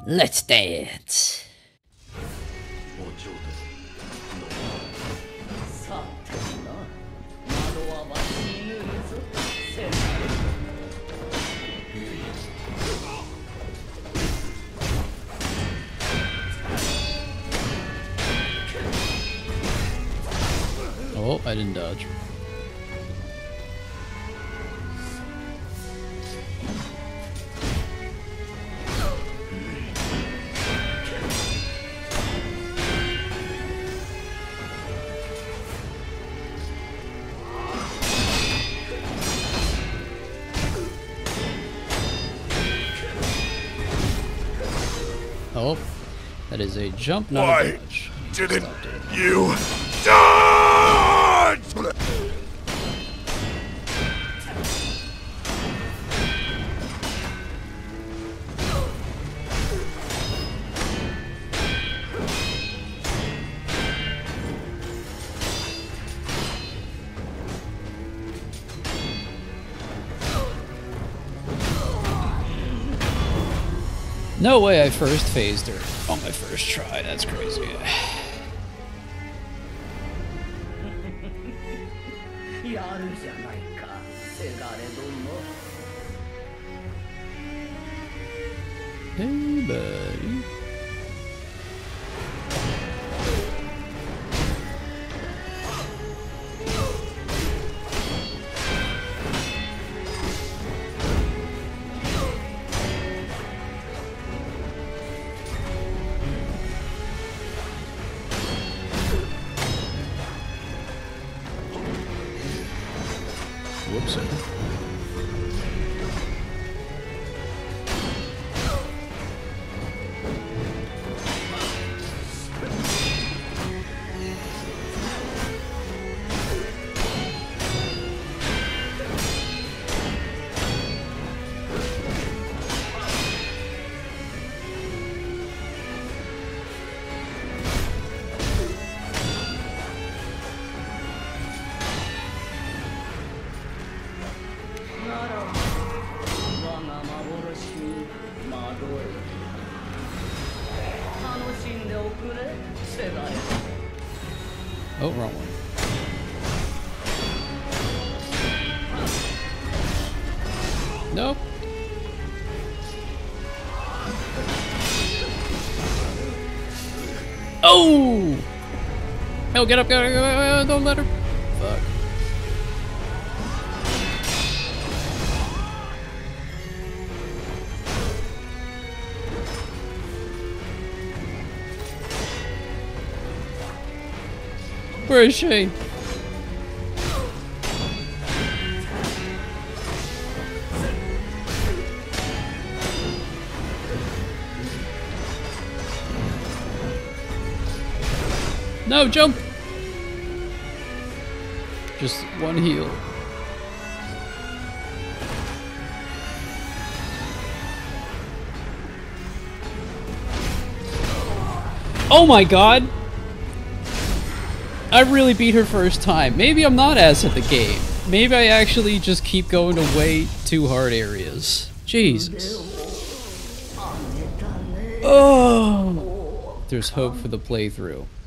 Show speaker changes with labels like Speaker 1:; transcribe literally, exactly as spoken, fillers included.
Speaker 1: Let's dance.
Speaker 2: Oh, I didn't dodge. Oh, that is a jump, not
Speaker 3: Why
Speaker 2: a dodge.
Speaker 3: didn't you dodge?
Speaker 2: No way I first phased her on my first try. That's crazy. Hey, buddy. Whoops. Oh, wrong one. Nope. Oh! Oh, get up, get up, get up, don't let her. Fuck. Where is she? No, jump! Just one heal. Oh my god! I really beat her first time. Maybe I'm not ass at the game. Maybe I actually just keep going to way too hard areas. Jesus. Oh! There's hope for the playthrough.